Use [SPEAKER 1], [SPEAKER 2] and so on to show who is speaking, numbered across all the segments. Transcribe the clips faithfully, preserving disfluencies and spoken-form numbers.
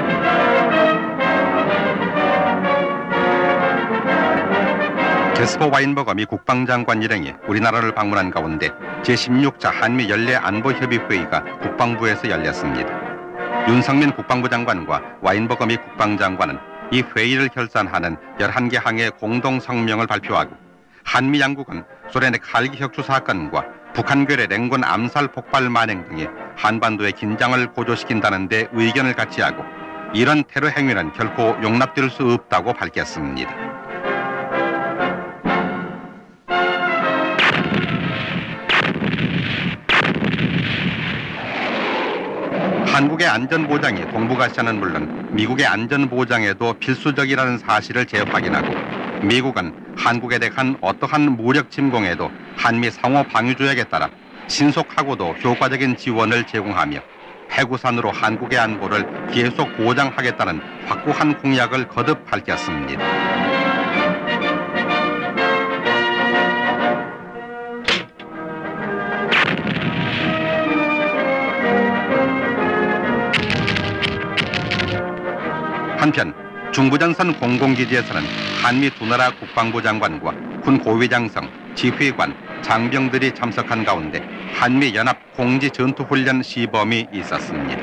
[SPEAKER 1] 캐스퍼 와인버거 미 국방장관 일행이 우리나라를 방문한 가운데 제십육 차 한미 연례안보협의회의가 국방부에서 열렸습니다. 윤상민 국방부 장관과 와인버거 미 국방장관은 이 회의를 결산하는 열한 개 항의 공동 성명을 발표하고 한미 양국은 소련의 칼기 혁추 사건과 북한괴뢰 랭군 암살 폭발 만행 등이 한반도의 긴장을 고조시킨다는 데 의견을 같이 하고 이런 테러 행위는 결코 용납될 수 없다고 밝혔습니다. 한국의 안전보장이 동북아시아는 물론 미국의 안전보장에도 필수적이라는 사실을 재확인하고 미국은 한국에 대한 어떠한 무력 침공에도 한미 상호 방위조약에 따라 신속하고도 효과적인 지원을 제공하며 해구산으로 한국의 안보를 계속 보장하겠다는 확고한 공약을 거듭 밝혔습니다. 한편 중부전선 공공기지에서는 한미 두 나라 국방부 장관과 군 고위장성, 지휘관, 장병들이 참석한 가운데 한미 연합 공지 전투훈련 시범이 있었습니다.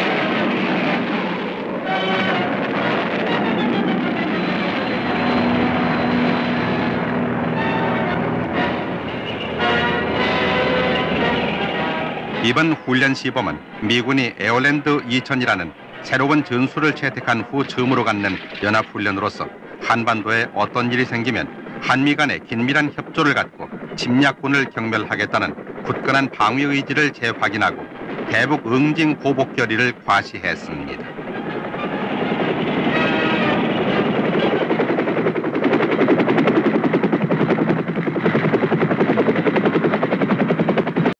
[SPEAKER 1] 이번 훈련 시범은 미군이 에어랜드 이천이라는 새로운 전술을 채택한 후 처음으로 갖는 연합훈련으로서 한반도에 어떤 일이 생기면 한미 간의 긴밀한 협조를 갖고 침략군을 경멸하겠다는 굳건한 방위 의지를 재확인하고 대북 응징 보복 결의를 과시했습니다.